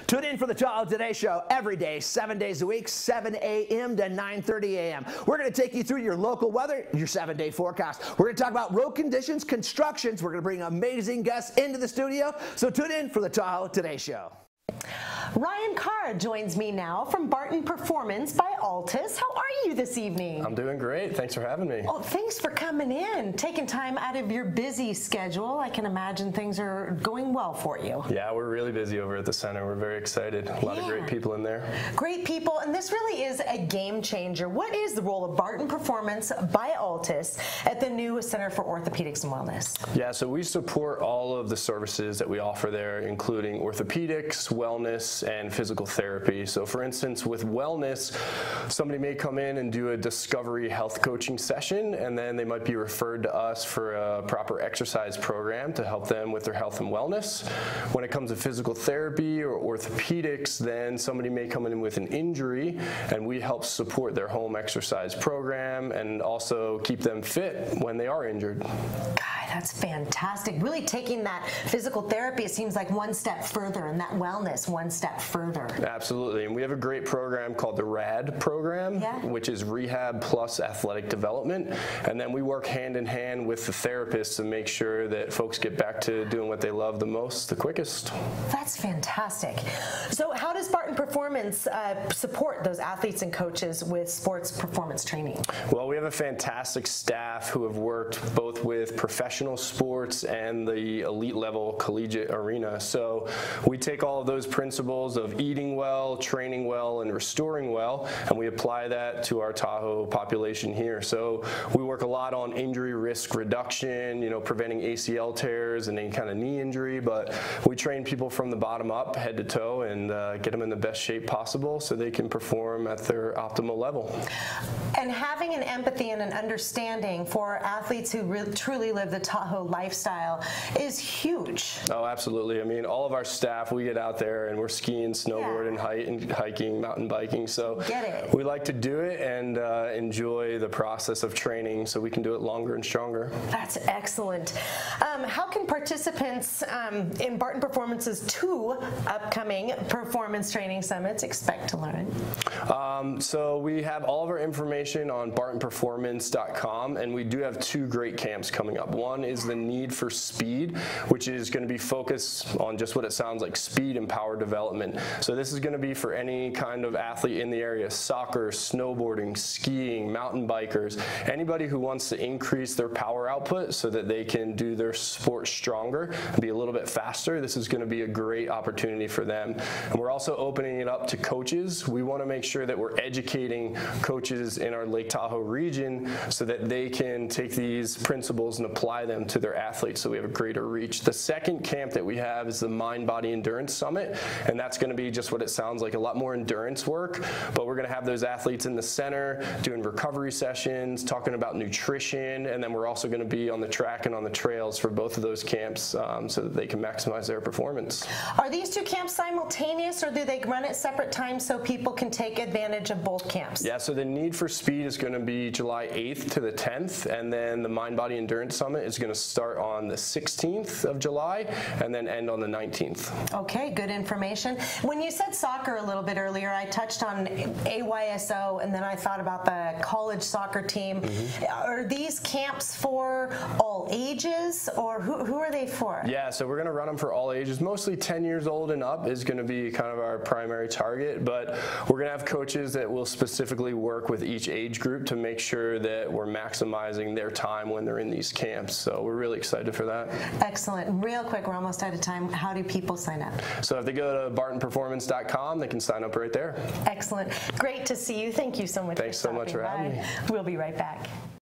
Tune in for the Tahoe Today Show every day, 7 days a week, 7 a.m. to 9:30 a.m. We're going to take you through your local weather, your 7-day forecast. We're going to talk about road conditions, constructions. We're going to bring amazing guests into the studio. So tune in for the Tahoe Today Show. Ryan Carr joins me now from Barton Performance by ALTIS. How are you this evening? I'm doing great. Thanks for having me. Oh, thanks for coming in, taking time out of your busy schedule. I can imagine things are going well for you. Yeah, we're really busy over at the center. We're very excited. A lot of great people in there. Great people, and this really is a game changer. What is the role of Barton Performance by ALTIS at the new Center for Orthopedics and Wellness? Yeah, so we support all of the services that we offer there, including orthopedics, wellness, and physical therapy. So for instance, with wellness, somebody may come in and do a discovery health coaching session, and then they might be referred to us for a proper exercise program to help them with their health and wellness. When it comes to physical therapy or orthopedics, then somebody may come in with an injury, and we help support their home exercise program and also keep them fit when they are injured. That's fantastic. Really taking that physical therapy, it seems like one step further, and that wellness one step further. Absolutely. And we have a great program called the RAD program, which is Rehab Plus Athletic Development. And then we work hand in hand with the therapists to make sure that folks get back to doing what they love the most, the quickest. That's fantastic. So how does Barton Performance support those athletes and coaches with sports performance training? Well, we have a fantastic staff who have worked both with professional sports and the elite level collegiate arena. So we take all of those principles of eating well, training well, and restoring well, and we apply that to our Tahoe population here. So we work a lot on injury risk reduction, preventing ACL tears and any kind of knee injury, but we train people from the bottom up, head to toe, and get them in the best shape possible so they can perform at their optimal level. And having an empathy and an understanding for athletes who truly live the Tahoe lifestyle is huge. Oh, absolutely. I mean, all of our staff, we get out there and we're skiing, snowboarding, hiking, mountain biking. So we like to do it and enjoy the process of training so we can do it longer and stronger. That's excellent. How can participants in Barton Performance's 2 upcoming performance training summits expect to learn? So we have all of our information on bartonperformance.com, and we do have 2 great camps coming up. One is the Need for Speed, which is going to be focused on just what it sounds like, speed and power development. So this is going to be for any kind of athlete in the area: soccer, snowboarding, skiing, mountain bikers, anybody who wants to increase their power output so that they can do their sport stronger and be a little bit faster. This is going to be a great opportunity for them. And we're also opening it up to coaches. We want to make sure that we're educating coaches in our Lake Tahoe region so that they can take these principles and apply them to their athletes so we have a greater reach. The second camp that we have is the Mind Body Endurance Summit, and that's going to be just what it sounds like, a lot more endurance work, but we're going to have those athletes in the center doing recovery sessions, talking about nutrition, and then we're also going to be on the track and on the trails for both of those camps so that they can maximize their performance. Are these 2 camps simultaneous, or do they run at separate times so people can take advantage of both camps? Yeah, so the Need for Speed is going to be July 8th to the 10th, and then the Mind Body Endurance Summit is going to start on the 16th of July and then end on the 19th. Okay, good information. When you said soccer a little bit earlier, I touched on AYSO, and then I thought about the college soccer team. Are these camps for all ages, or who are they for? Yeah, so we're going to run them for all ages. Mostly 10 years old and up is going to be kind of our primary target, but we're going to have coaches that will specifically work with each age group to make sure that we're maximizing their time when they're in these camps. So we're really excited for that. Excellent. Real quick, we're almost out of time. How do people sign up? So if they go to bartonperformance.com, they can sign up right there. Excellent. Great to see you. Thank you so much. Thanks so much for having me. We'll be right back.